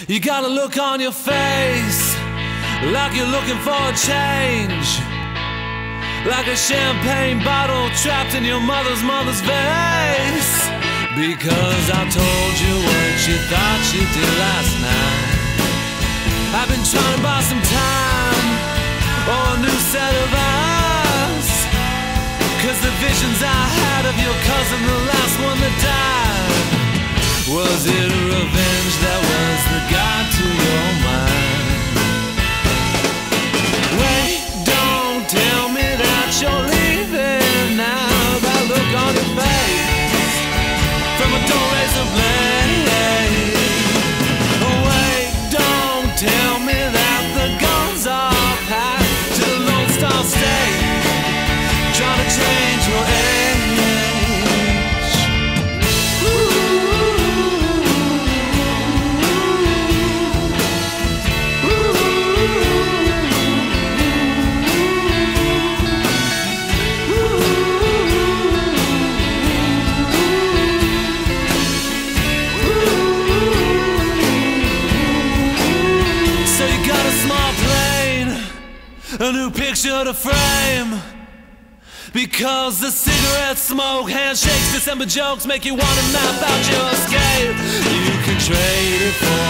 You got a look on your face like you're looking for a change, like a champagne bottle trapped in your mother's vase. Because I told you what you thought you did last night. I've been trying to buy some time or a new set of eyes, 'cause the visions I had of your cousin, the last one that died, was it a revenge that was the guide to your mind? Wait, don't tell me that you're leaving now. That look on your face from a don't raise a blade. Wait, don't tell me that the guns are packed to the Lone Star State, trying to change your age. A new picture to frame, because the cigarette smoke, handshakes, December jokes make you want to map out your escape. You can trade it for